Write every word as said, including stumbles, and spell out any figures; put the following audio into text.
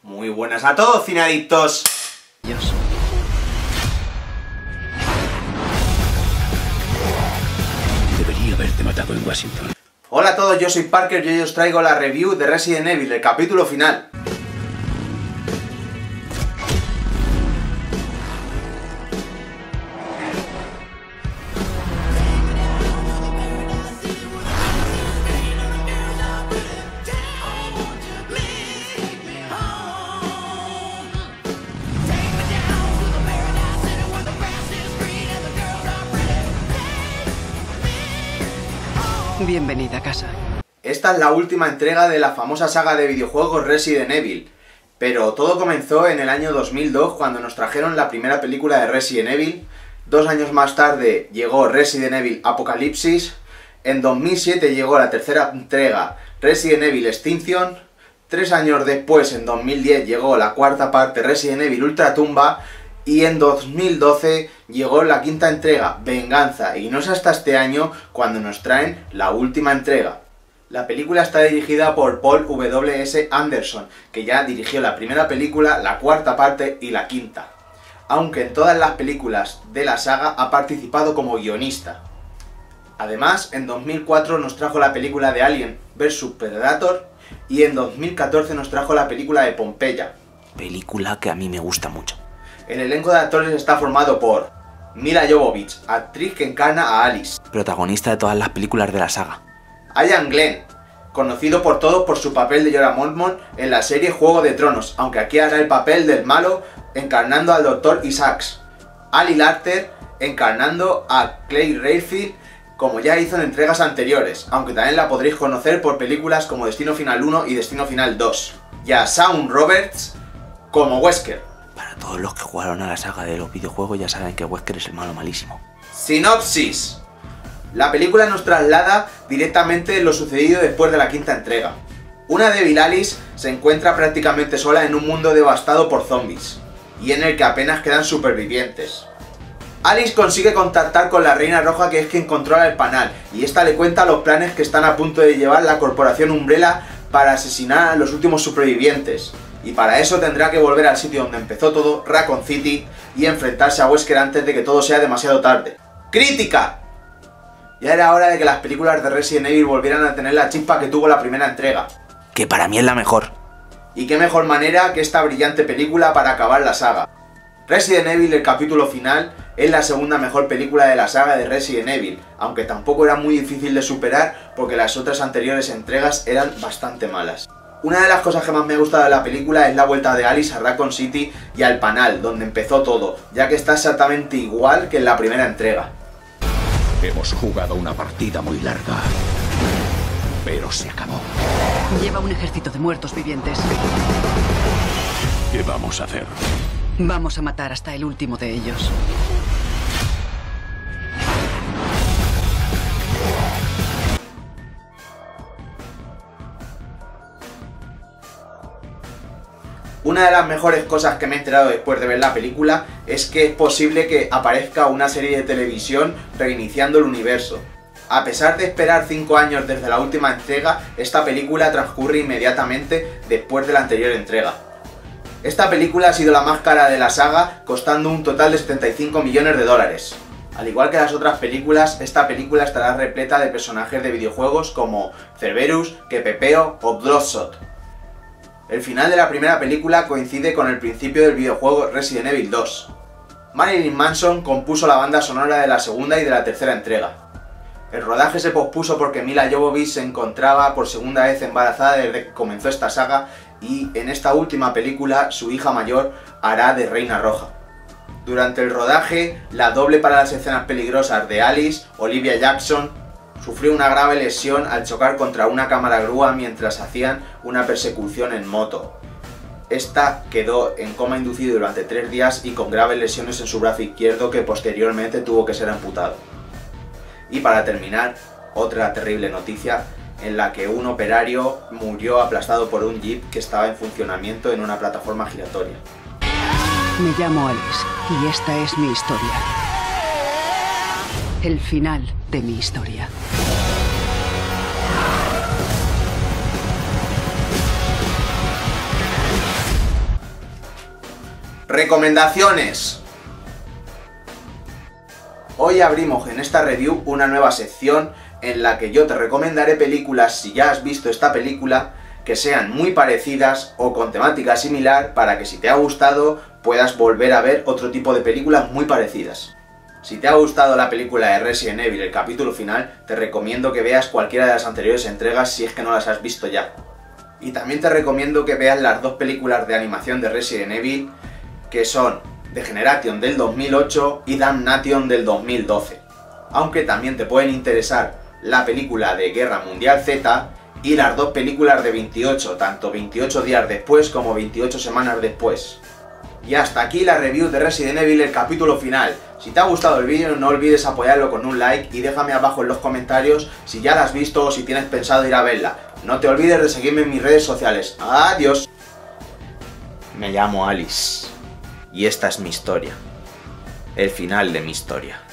Muy buenas a todos, cineadictos. Dios. Debería haberte matado en Washington. Hola a todos, yo soy Parker y hoy os traigo la review de Resident Evil, el capítulo final. Bienvenida a casa. Esta es la última entrega de la famosa saga de videojuegos Resident Evil, pero todo comenzó en el año dos mil dos cuando nos trajeron la primera película de Resident Evil. Dos años más tarde llegó Resident Evil Apocalipsis. En dos mil siete llegó la tercera entrega, Resident Evil Extinction. Tres años después, en dos mil diez, llegó la cuarta parte, Resident Evil Ultratumba. Y en dos mil doce llegó la quinta entrega, Venganza, y no es hasta este año cuando nos traen la última entrega. La película está dirigida por Paul W S Anderson, que ya dirigió la primera película, la cuarta parte y la quinta. Aunque en todas las películas de la saga ha participado como guionista. Además, en dos mil cuatro nos trajo la película de Alien versus Predator y en dos mil catorce nos trajo la película de Pompeya. Película que a mí me gusta mucho. El elenco de actores está formado por Milla Jovovich, actriz que encarna a Alice. Protagonista de todas las películas de la saga. Ian Glenn, conocido por todos por su papel de Jorah Mormont en la serie Juego de Tronos, aunque aquí hará el papel del malo encarnando al doctor Isaacs. Ali Larter, encarnando a Claire Redfield, como ya hizo en entregas anteriores, aunque también la podréis conocer por películas como Destino Final uno y Destino Final dos. Y a Shaun Roberts como Wesker. Para todos los que jugaron a la saga de los videojuegos ya saben que Wesker es el malo malísimo. Sinopsis. La película nos traslada directamente lo sucedido después de la quinta entrega. Una débil Alice se encuentra prácticamente sola en un mundo devastado por zombies, y en el que apenas quedan supervivientes. Alice consigue contactar con la Reina Roja, que es quien controla el panal, y esta le cuenta los planes que están a punto de llevar la Corporación Umbrella para asesinar a los últimos supervivientes. Y para eso tendrá que volver al sitio donde empezó todo, Raccoon City, y enfrentarse a Wesker antes de que todo sea demasiado tarde. ¡Crítica! Ya era hora de que las películas de Resident Evil volvieran a tener la chispa que tuvo la primera entrega. Que para mí es la mejor. Y qué mejor manera que esta brillante película para acabar la saga. Resident Evil, el capítulo final, es la segunda mejor película de la saga de Resident Evil, aunque tampoco era muy difícil de superar porque las otras anteriores entregas eran bastante malas. Una de las cosas que más me ha gustado de la película es la vuelta de Alice a Raccoon City y al panal, donde empezó todo, ya que está exactamente igual que en la primera entrega. Hemos jugado una partida muy larga, pero se acabó. Lleva un ejército de muertos vivientes. ¿Qué vamos a hacer? Vamos a matar hasta el último de ellos. Una de las mejores cosas que me he enterado después de ver la película es que es posible que aparezca una serie de televisión reiniciando el universo. A pesar de esperar cinco años desde la última entrega, esta película transcurre inmediatamente después de la anterior entrega. Esta película ha sido la más cara de la saga, costando un total de setenta y cinco millones de dólares. Al igual que las otras películas, esta película estará repleta de personajes de videojuegos como Cerberus, Kepepeo o Bloodshot. El final de la primera película coincide con el principio del videojuego Resident Evil dos. Marilyn Manson compuso la banda sonora de la segunda y de la tercera entrega. El rodaje se pospuso porque Milla Jovovich se encontraba por segunda vez embarazada desde que comenzó esta saga y en esta última película su hija mayor hará de Reina Roja. Durante el rodaje, la doble para las escenas peligrosas de Alice, Olivia Jackson, sufrió una grave lesión al chocar contra una cámara grúa mientras hacían una persecución en moto. Esta quedó en coma inducido durante tres días y con graves lesiones en su brazo izquierdo que posteriormente tuvo que ser amputado. Y para terminar, otra terrible noticia en la que un operario murió aplastado por un jeep que estaba en funcionamiento en una plataforma giratoria. Me llamo Alice y esta es mi historia. El final de mi historia. Recomendaciones. Hoy abrimos en esta review una nueva sección en la que yo te recomendaré películas, si ya has visto esta película, que sean muy parecidas o con temática similar, para que si te ha gustado puedas volver a ver otro tipo de películas muy parecidas. Si te ha gustado la película de Resident Evil, el capítulo final, te recomiendo que veas cualquiera de las anteriores entregas si es que no las has visto ya. Y también te recomiendo que veas las dos películas de animación de Resident Evil, que son Degeneration del dos mil ocho y Damnation del dos mil doce. Aunque también te pueden interesar la película de Guerra Mundial Z y las dos películas de veintiocho, tanto veintiocho días después como veintiocho semanas después. Y hasta aquí la review de Resident Evil, el capítulo final. Si te ha gustado el vídeo no olvides apoyarlo con un like y déjame abajo en los comentarios si ya la has visto o si tienes pensado ir a verla. No te olvides de seguirme en mis redes sociales. ¡Adiós! Me llamo Alice. Y esta es mi historia. El final de mi historia.